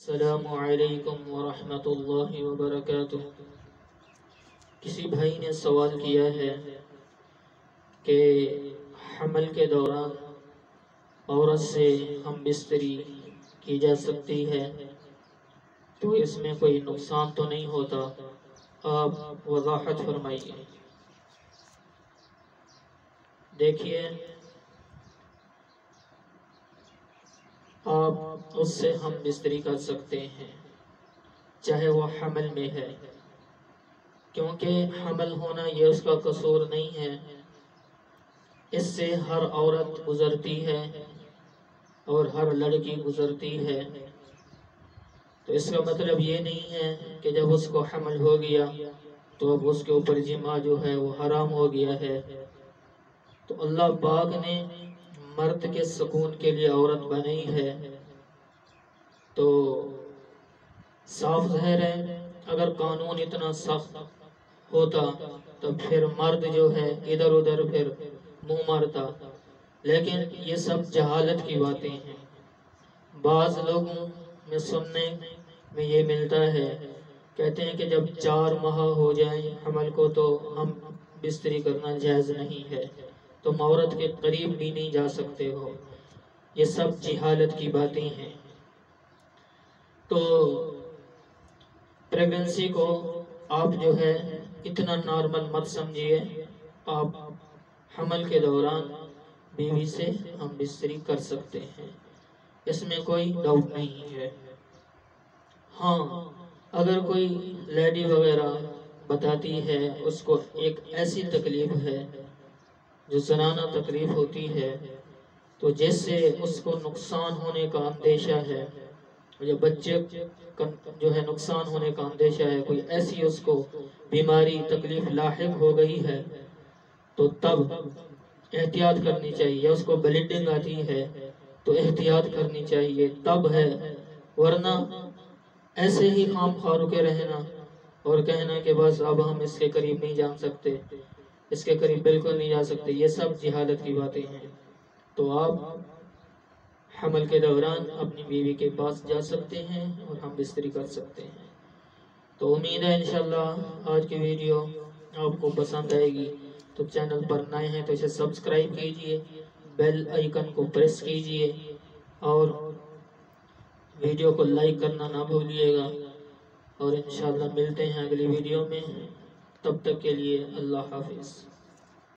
السلام علیکم ورحمۃ اللہ وبرکاتہ۔ کسی بھائی نے سوال کیا ہے کہ حمل کے دوران عورت سے ہم بستری کی جا سکتی ہے تو اس میں کوئی نقصان تو نہیں ہوتا؟ آپ وضاحت فرمائیے۔ دیکھیے، آپ اس سے ہم بستری کر سکتے ہیں چاہے وہ حمل میں ہے، کیونکہ حمل ہونا یہ اس کا قصور نہیں ہے۔ اس سے ہر عورت گزرتی ہے اور ہر لڑکی گزرتی ہے، تو اس کا مطلب یہ نہیں ہے کہ جب اس کو حمل ہو گیا تو اب اس کے اوپر جماع جو ہے وہ حرام ہو گیا ہے۔ تو اللہ پاک نے مرد کے سکون کے لیے عورت بنائی ہے، تو صاف ظاہر ہے اگر قانون اتنا سخت ہوتا تو پھر مرد جو ہے ادھر ادھر پھر منہ مارتا، لیکن یہ سب جہالت کی باتیں ہیں۔ بعض لوگوں میں سننے میں یہ ملتا ہے، کہتے ہیں کہ جب 4 ماہ ہو جائیں حمل کو تو ہم بستری کرنا جائز نہیں ہے، تم عورت کے قریب بھی نہیں جا سکتے ہو۔ یہ سب جہالت کی باتیں ہیں۔ تو پریگننسی کو آپ جو ہے اتنا نارمل مت سمجھیے۔ آپ حمل کے دوران بیوی سے ہم بستری کر سکتے ہیں، اس میں کوئی ڈاؤٹ نہیں ہے۔ ہاں، اگر کوئی لیڈی وغیرہ بتاتی ہے اس کو ایک ایسی تکلیف ہے جو زنانہ تکلیف ہوتی ہے، تو جس سے اس کو نقصان ہونے کا اندیشہ ہے، یا بچے جو ہے نقصان ہونے کا اندیشہ ہے، کوئی ایسی اس کو بیماری تکلیف لاحق ہو گئی ہے، تو تب احتیاط کرنی چاہیے۔ اس کو بلیڈنگ آتی ہے تو احتیاط کرنی چاہیے تب ہے، ورنہ ایسے ہی خام خواہ رکے رہنا اور کہنا کہ بس اب ہم اس کے قریب نہیں جا سکتے، اس کے قریب بالکل نہیں جا سکتے، یہ سب جہالت کی باتیں ہیں۔ تو آپ حمل کے دوران اپنی بیوی کے پاس جا سکتے ہیں اور ہم بستری کر سکتے ہیں۔ تو امید ہے انشاءاللہ آج کی ویڈیو آپ کو پسند آئے گی۔ تو چینل پر نئے ہیں تو اسے سبسکرائب کیجئے، بیل آئیکن کو پریس کیجئے اور ویڈیو کو لائک کرنا نہ بھولیے گا، اور انشاءاللہ ملتے ہیں اگلی ویڈیو میں۔ تب تک کے لیے اللہ حافظ۔